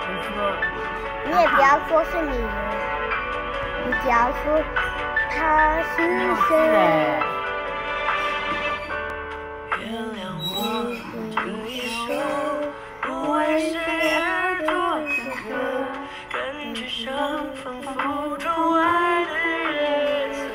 你也不要说是你，你只要说他是谁。原谅我这一首不为谁而作的歌，感觉上仿佛窗外的月色。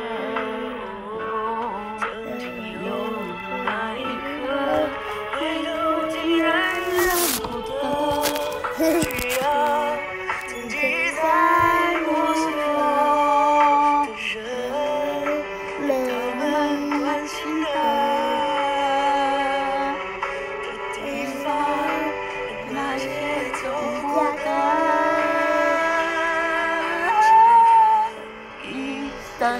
曾经有那一刻，回头竟然认不得，需要自己在摸索的人，没人关心的地方，那些走过的一生。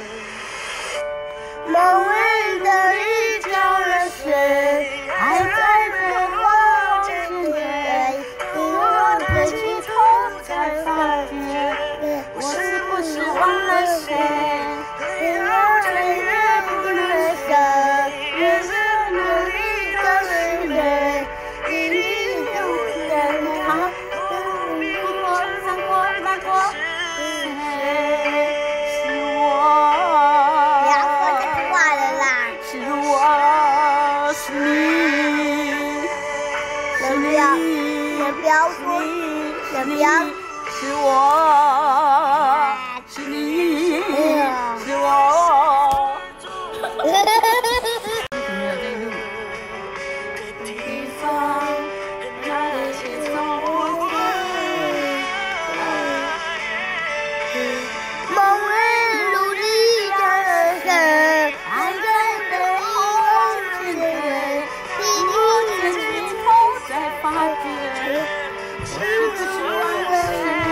梦里的一觉人睡，还在被我牵累，听我抬起头才发觉，我是不是忘了谁？越追越不能舍，越是努力的是谁？一粒都不能逃，不过伤过难过是谁？是我。不要说这句话了啦！是我，是你，是你，也不要说，也不要，是我，是你，是我。没有在录。地方，那些走过的梦里努力的人生，还在被我牵累，低头抬起头才发觉，是不是忘了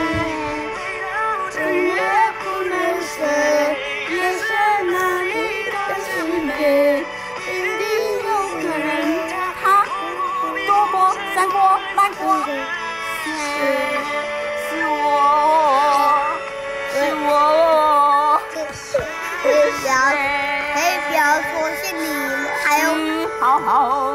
谁？越不能舍，越是那里的是美，一定有个人他躲过闪过难过，是我，是我。可以不要说是你，还有好好。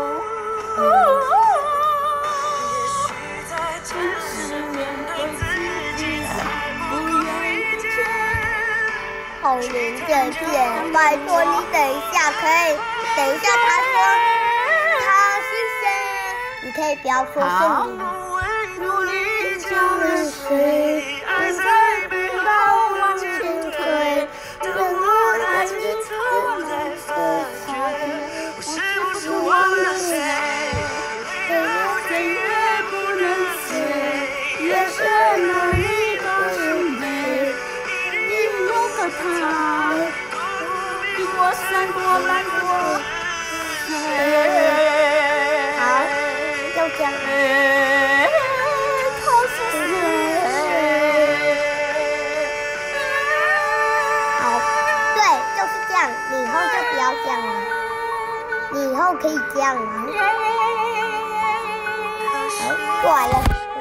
真实面对自己，不愿意见。红菱姐姐，拜托你等一下，可以等一下他说他是谁？你可以不要说是你。努力叫了谁？还在背包往前推，等我抬起头来发觉，我是不是忘了谁？越不能睡，越是哪里都是美，一定有个他，比我闪过难过。好，就这样。他是谁？好，对，就是这样。你以后就不要这样了，你以后可以这样了。好，过来了。